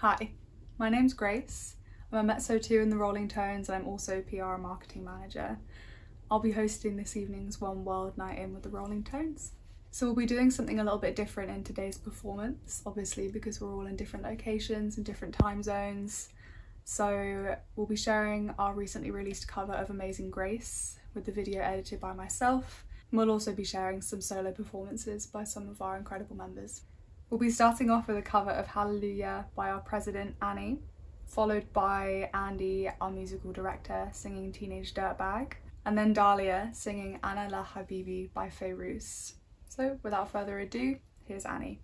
Hi, my name's Grace. I'm a Mezzo 2 in the Rolling Tones and I'm also PR and marketing manager. I'll be hosting this evening's One World Night In with the Rolling Tones. So we'll be doing something a little bit different in today's performance, obviously because we're all in different locations and different time zones. So we'll be sharing our recently released cover of Amazing Grace with the video edited by myself. And we'll also be sharing some solo performances by some of our incredible members. We'll be starting off with a cover of Hallelujah by our president Annie, followed by Andy, our musical director, singing Teenage Dirtbag, and then Dahlia singing Ana La Habibi by Fairuz. So without further ado, here's Annie.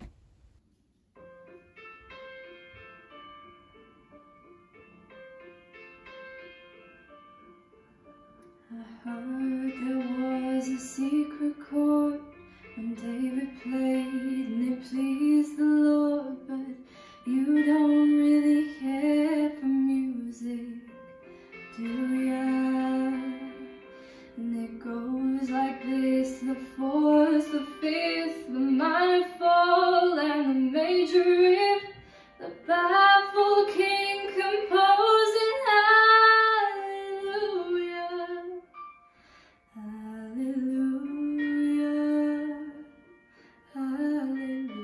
I heard there was a secret chord when David played and it pleased the Lord, but you don't really care for music, do ya? And it goes like this: the fourth, the fifth, the minor fall, and the major riff, the baffled king composing hallelujah, hallelujah, hallelujah,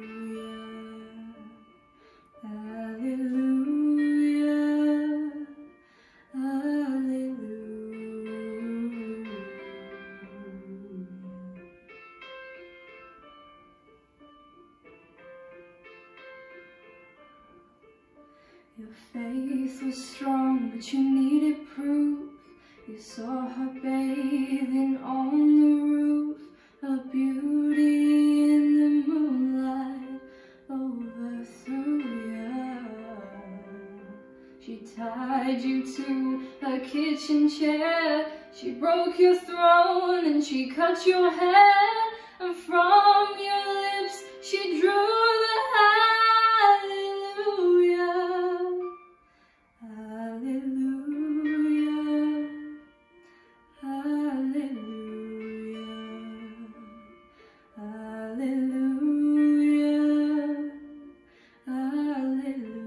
hallelujah, hallelujah. Your faith was strong, but you needed proof. You saw her bathing on the roof, a beauty in the moonlight overthrew ya. She tied you to a kitchen chair, she broke your throne and she cut your hair, and from your lips she drew the hallelujah, hallelujah, hallelujah, hallelujah, hallelujah.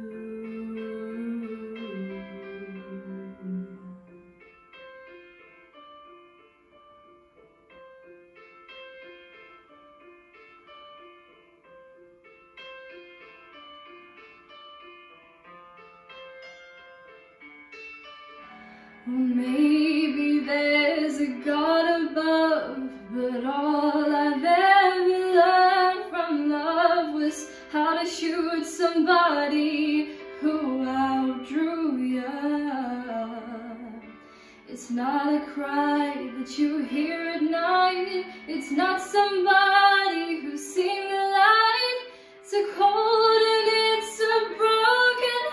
Well, maybe there's a God above, but all I've ever learned from love was how to shoot somebody who outdrew ya. It's not a cry that you hear at night, it's not somebody who's seen the light, it's a cold and it's a broken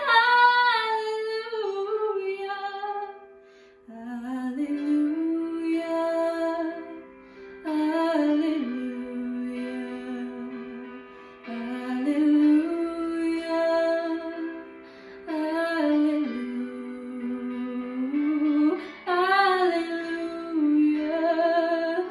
hallelujah, hallelujah, hallelujah, hallelujah, hallelujah, hallelujah,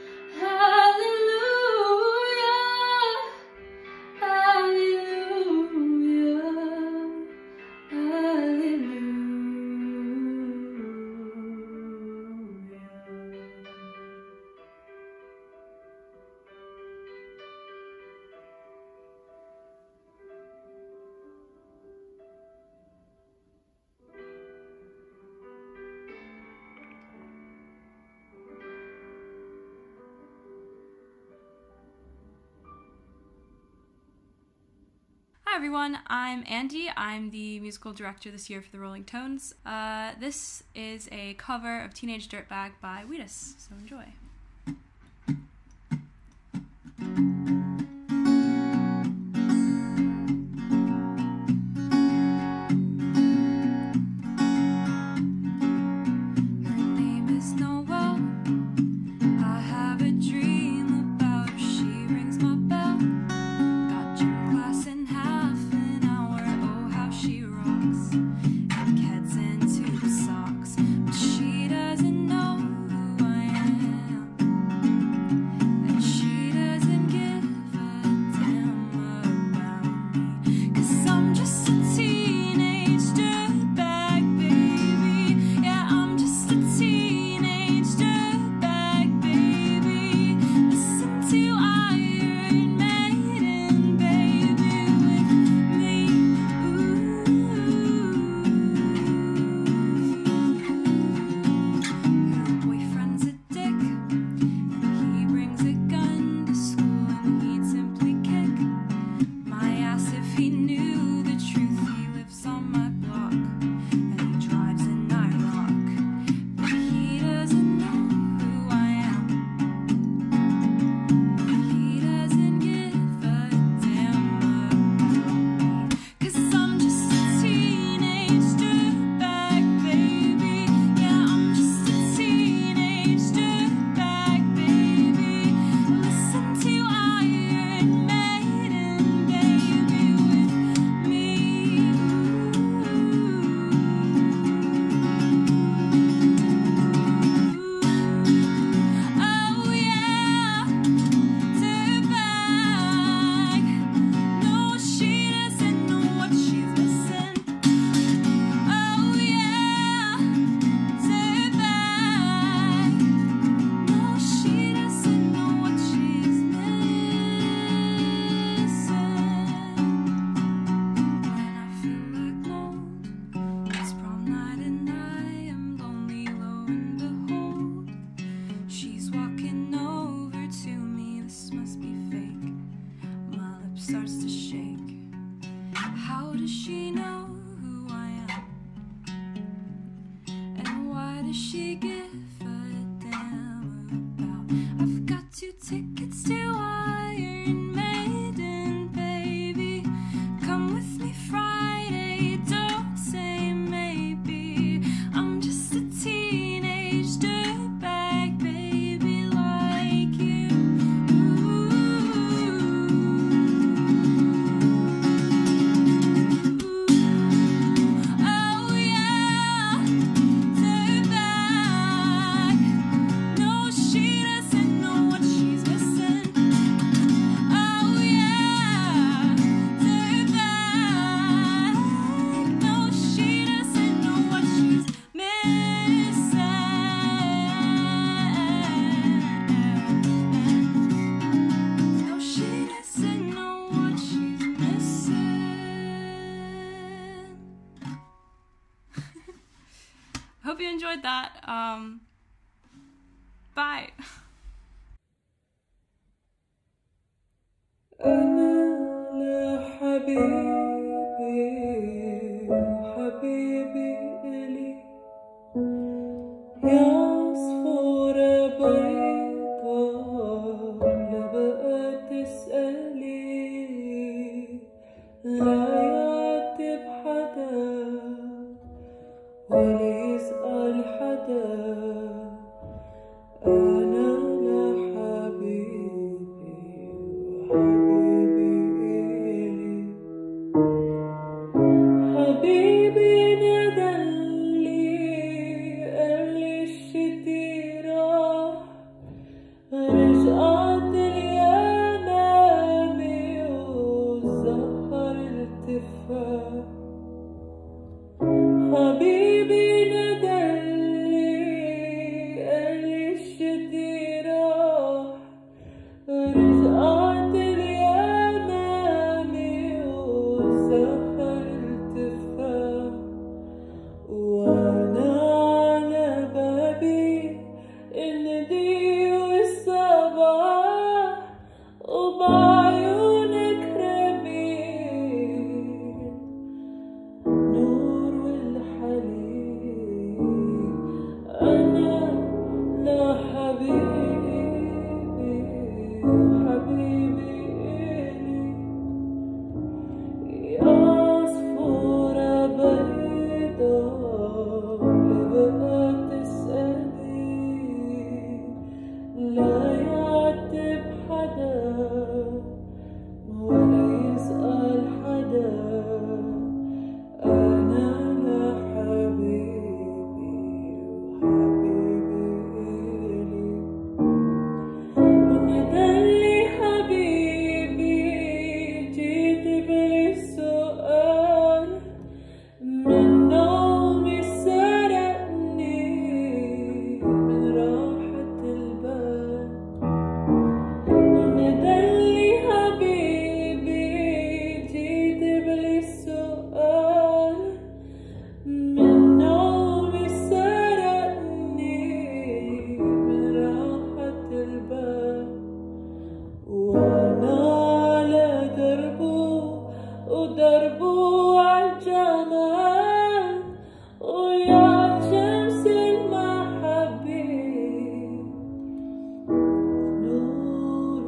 Hi everyone, I'm Andy. I'm the musical director this year for the Rolling Tones. This is a cover of Teenage Dirtbag by Wheatus, so enjoy. She doesn't know who I am. hope you enjoyed that. Bye. حبيبي إلي يا عصفورة بيضاء لا بقى تسألي لا يعاتب حدا ولا يسأل حدا أنا لحبيبي وحبيبي إلي حبيبي ندلي قالي الشتي راح رجعت اليمامي وزهر التفاح حبيبي ندلي قالي الشتي راح رجعت اليمامي وزهر التفاح وانا على بابي الندي والصباح وبعيونك رميل نور والحليب انا لحبيبي وحبيبي إلي يا عصفورة بيضاء لا بقى تسألي لا يعاتب حدا ولا يسأل حدا أنا لحبيبي وحبيبي إلي ونادلي حبيبي جيت بالسؤال من نومي سرقني من راحة البال ونادلي حبيبي جيت بالسؤال من نومي سرقني من راحة البال وانا على دربه ودربه عالجمال ويا شمس المحبة نور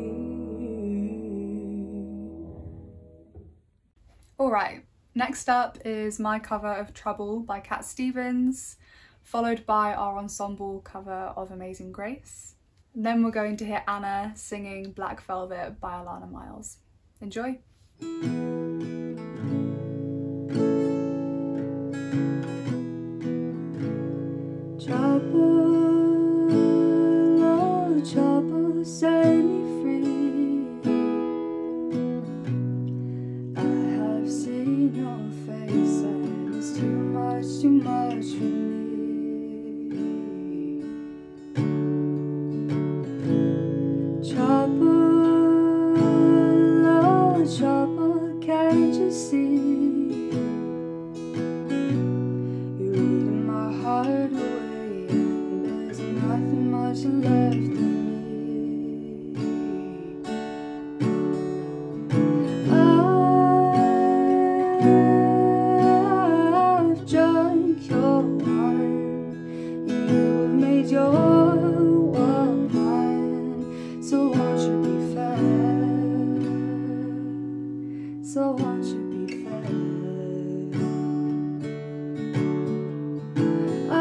Alright, next up is my cover of Trouble by Cat Stevens, followed by our ensemble cover of Amazing Grace. And then we're going to hear Anna singing Black Velvet by Alana Miles. Enjoy! Trouble, oh trouble, set me free. I have seen your face and it's too much for me. Trouble, oh trouble, can't you see? You're eating my heart away and there's nothing much left in me. I've drunk your wine, you've made your world mine. So won't you be fair? So won't you be fair? I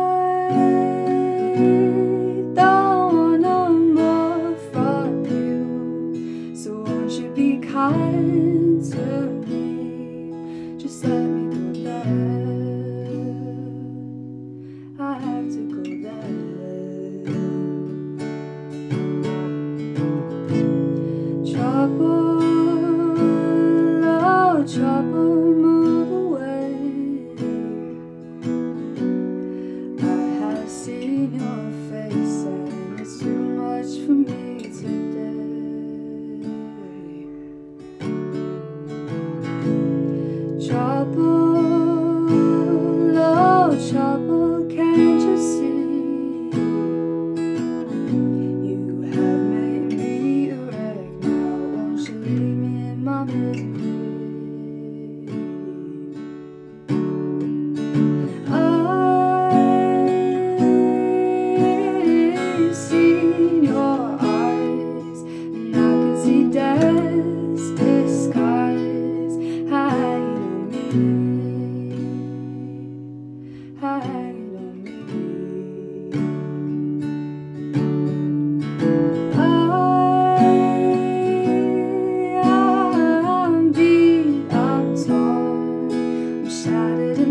don't want no more from you. So won't you be kind to me? Just let me go there. I have to go there. Trouble, oh trouble, move away. I have seen your face and it's too much for me today. Trouble, oh trouble,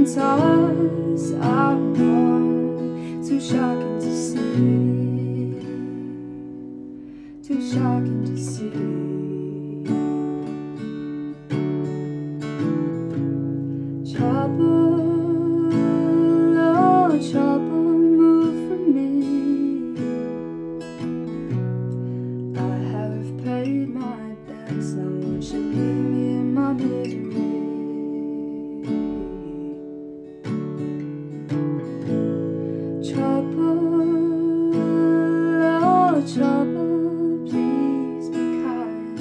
toss I'm wrong, too shocking to see, too shocking to see. Trouble, oh trouble, move from me. I have paid my debts, now won't you leave me in my misery? Trouble, oh trouble, please be kind.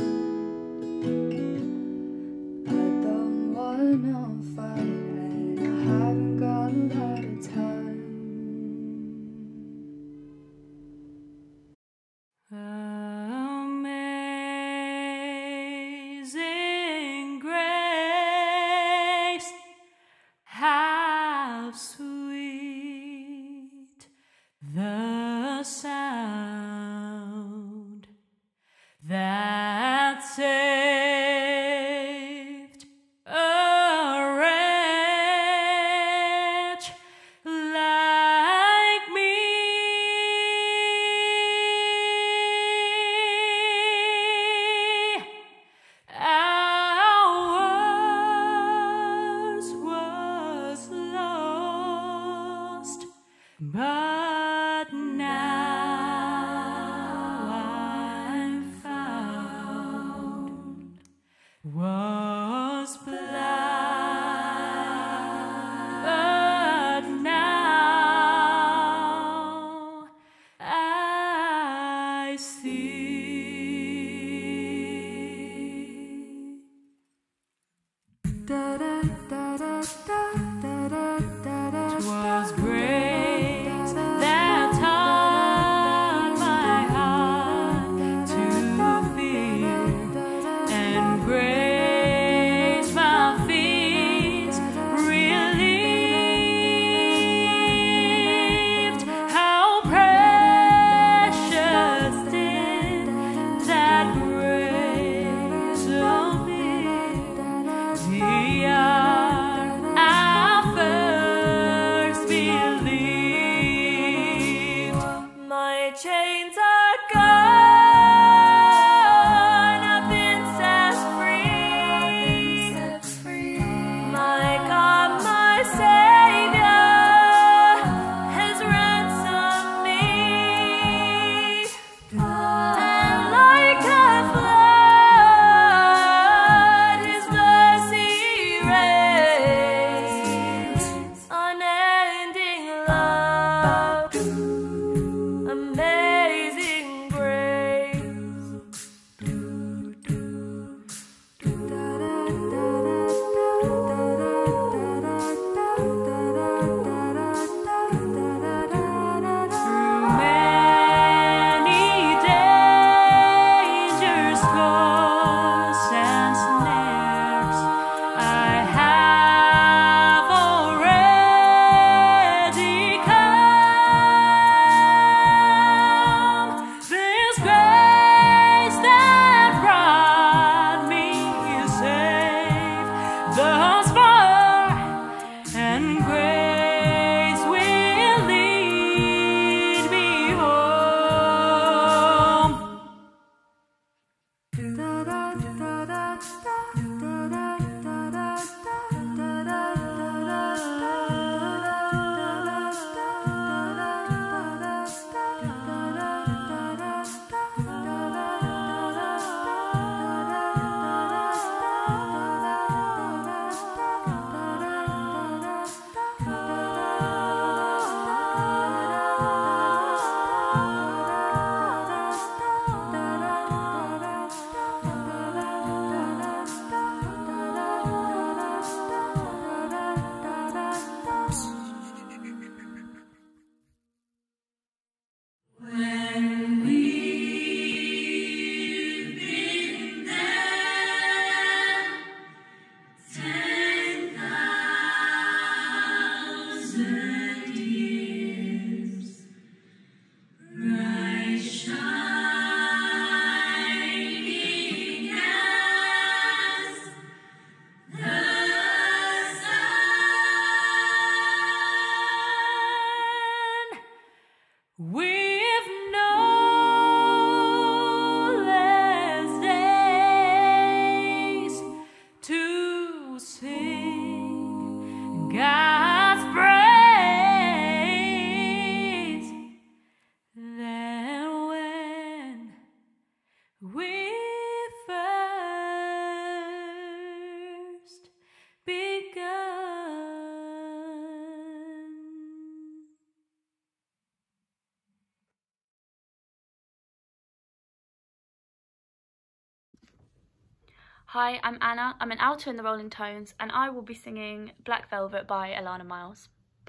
Hi, I'm Anna. I'm an alto in the Rolling Tones, and I will be singing Black Velvet by Alana Miles.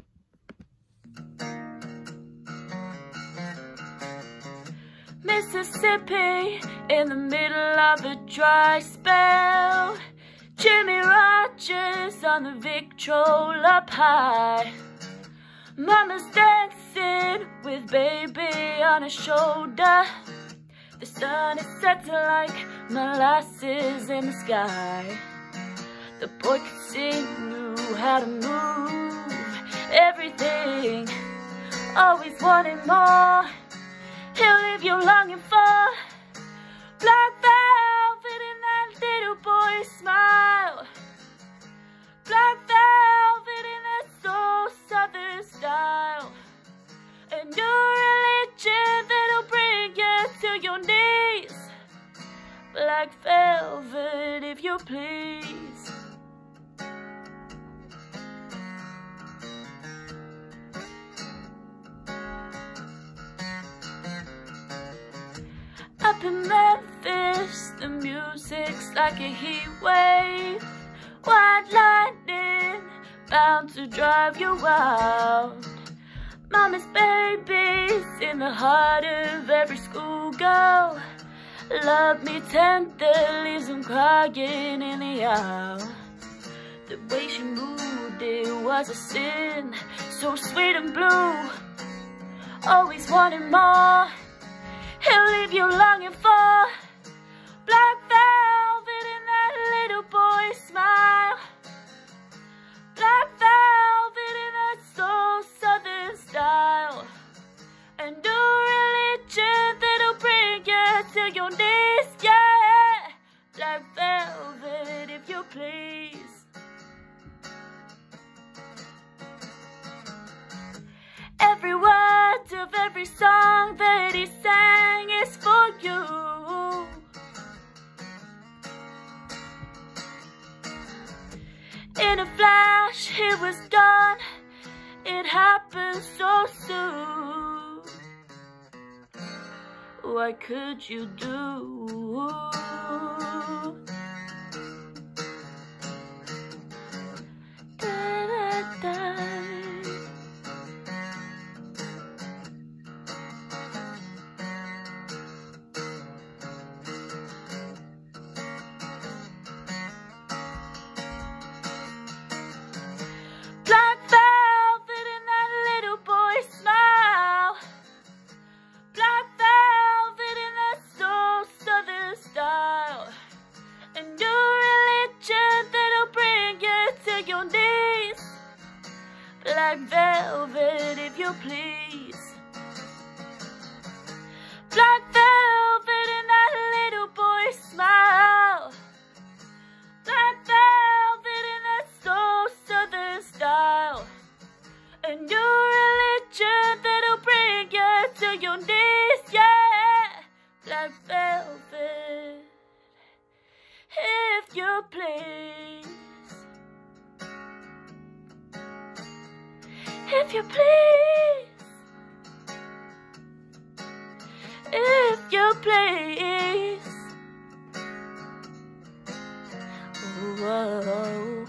Mississippi, in the middle of a dry spell, Jimmy Rogers on the Victrola up high. Mama's dancing with baby on her shoulder. The sun is set like molasses in the sky. The boy could sing, knew how to move everything, always wanting more. He'll leave you longing for black velvet in that little boy's smile. Black velvet in that soul southern style. And your religion that'll bring you to your knees. Black velvet, if you please. Up in Memphis, the music's like a heat wave. White lightning, bound to drive you wild. Mama's babies in the heart of every schoolgirl. Love me tender, leaves them crying in the aisle. The way she moved, it was a sin, so sweet and blue, always wanting more. He'll leave you longing for black velvet in that little boy's smile. Black velvet in that soul southern style. And a religion that'll bring you to your knees, yeah. Black velvet, if you please. Every word of every song that he sang is for you. In a flash, he was gone. It happened so soon. What could you do? Black velvet in that little boy's smile. Black velvet in that soul southern style. And your religion that'll bring you to your knees. Black velvet, if you please. Black velvet in that little boy's smile. Black velvet in that soul southern style. And your religion that'll bring you to your knees, yeah. Black velvet, if you please. If you please. If you please. Whoa.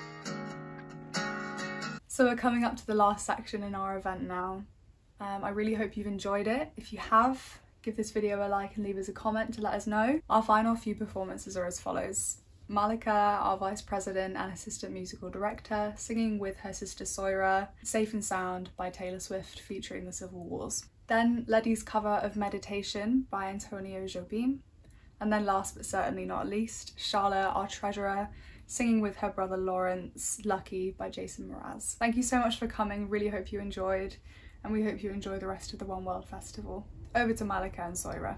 So we're coming up to the last section in our event now. I really hope you've enjoyed it. If you have, give this video a like and leave us a comment to let us know. Our final few performances are as follows. Malika, our Vice President and Assistant Musical Director, singing with her sister Soira, Safe and Sound by Taylor Swift featuring the Civil Wars. Then Letty's cover of Meditation by Antonio Jobim. And then last but certainly not least, Charlotte, our Treasurer, singing with her brother Lawrence, Lucky by Jason Mraz. Thank you so much for coming, really hope you enjoyed, and we hope you enjoy the rest of the One World Festival. Over to Malika and Soira.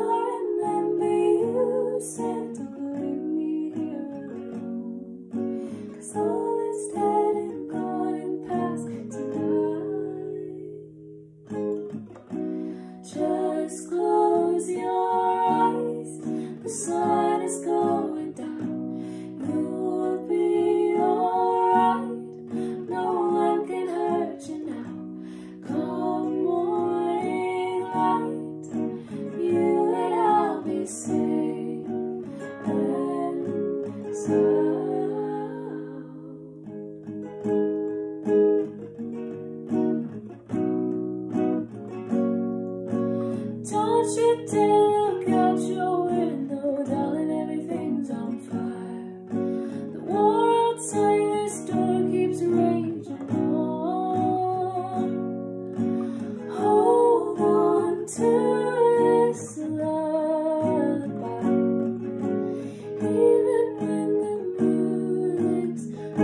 Said, don't leave me here alone. the sun is going down. You will be alright. No one can hurt you now. Come morning light, you and I'll be safe and sound. Don't you dare look out your window, darling, everything's on fire. The war outside this door keeps raging on. Hold on to this lullaby, even when the music's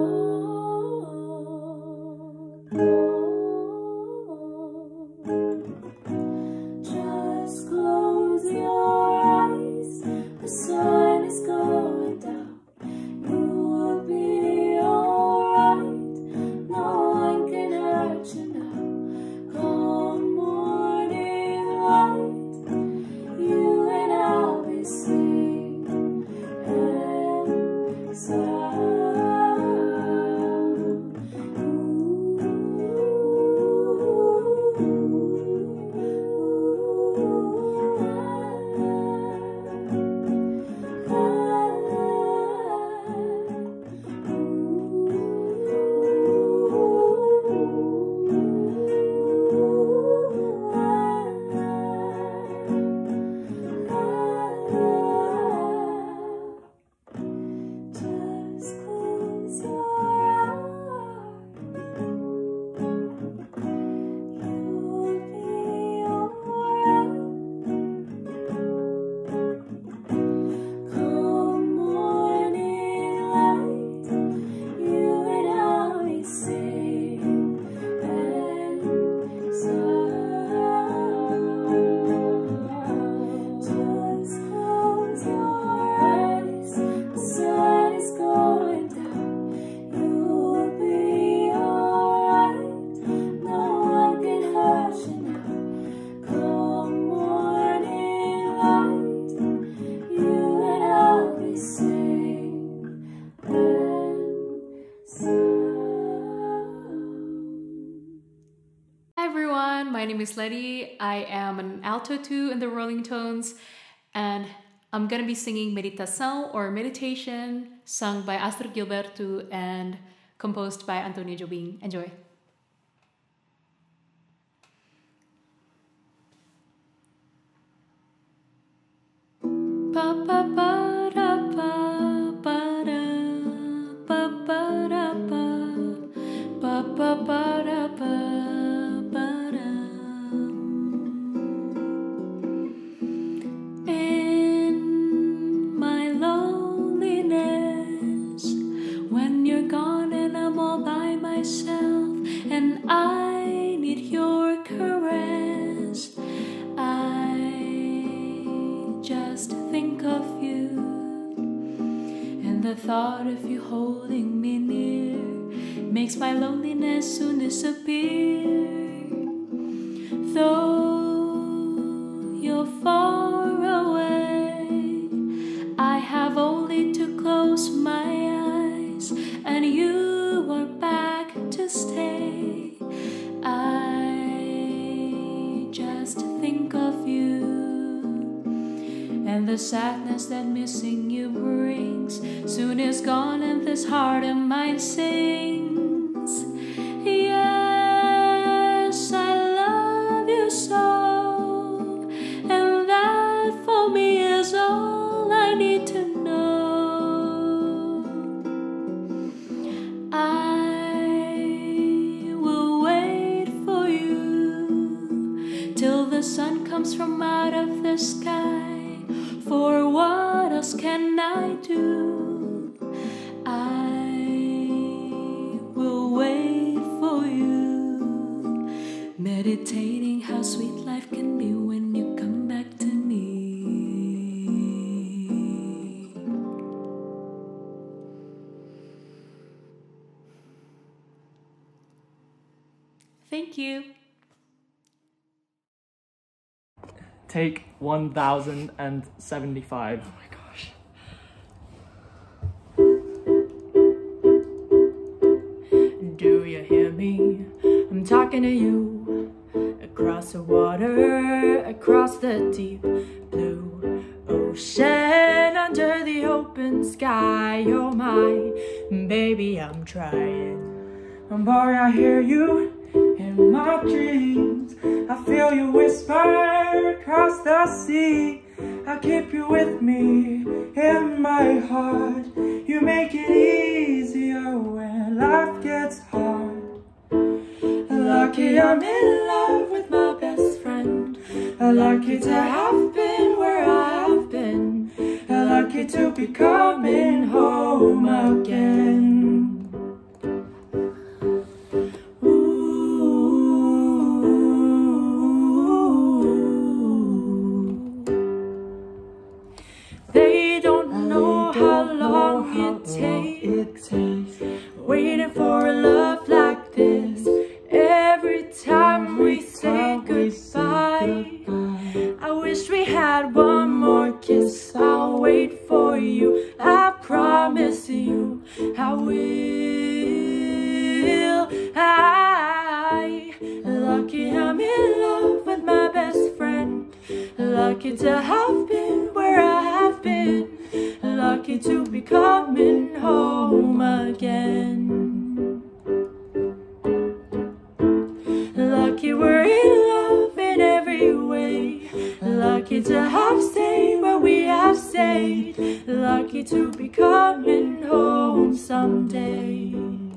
on. Just close your eyes, the sun is going down. You will be alright, no one can hurt you now. Come morning light, you and I'll be safe and sound. Just close your eyes, you will be alright. Come morning light, you and I'll be safe and sound. Just close your eyes, the sun is going down. You will be alright, no one can hurt you now. Come morning light, you and I'll be safe and sound. Hi everyone, my name is Letty. I am an alto 2 in the Rolling Tones, and I'm gonna be singing Meditação or Meditation, sung by Astrid Gilberto and composed by Antonio Jobim. Enjoy. Pa pa pa da pa pa da pa pa da pa pa pa da pa da. In my loneliness, when you're gone and I'm all by myself, and I need your caress, I just think of you, and the thought of you holding me near makes my loneliness soon disappear. Though you're far away, I have only to close my eyes, and you are back to stay. I just think of you, and the sadness that missing you brings soon is gone, and this heart of mine sings. Yes, I love you so, and that for me is all I need to know. I will wait for you till the sun comes from out of the sky, for what else can I do? I will wait for you, meditating how sweet life can be when you come back to me. Thank you. take 1075. Oh my gosh. Do you hear me? I'm talking to you. Across the water, across the deep blue ocean, under the open sky. You're my baby, I'm trying. Boy, I hear you in my dreams. I feel you whisper across the sea. I keep you with me in my heart. You make it easier when life gets hard. Lucky I'm in love with my best friend. Lucky to have been where I have been. Lucky to be coming home again. They don't know how long it takes waiting for a love like this. Every time we say goodbye, I wish we had one more kiss. I'll wait for you, I promise you I will. Lucky I'm in love with my best friend. Lucky to have been where I have been. Lucky to be coming home again. Lucky we're in love in every way. Lucky to have stayed where we have stayed. Lucky to be coming home someday.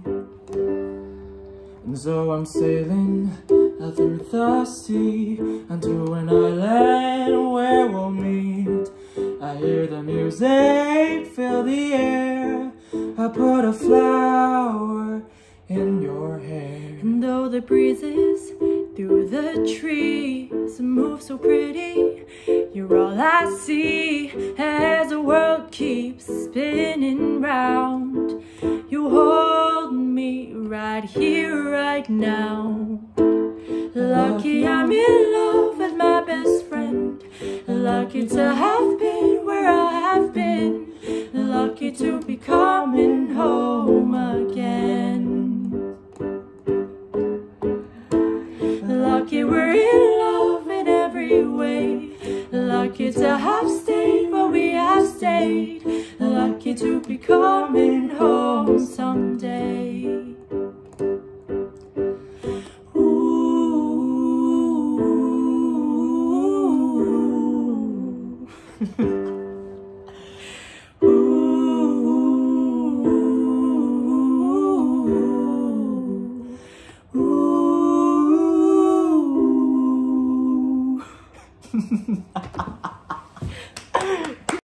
And so I'm sailing through the sea unto an island where we'll meet. I hear the music fill the air. I put a flower in your hair. And though the breezes through the trees move so pretty, you're all I see as the world keeps spinning round. You hold me right here, right now. Lucky I'm in love with my best friend. Lucky to have been where I have been. Lucky to be coming home again. Lucky we're in love in every way. Lucky to have stayed where we have stayed. Lucky to be coming home someday. Ooh.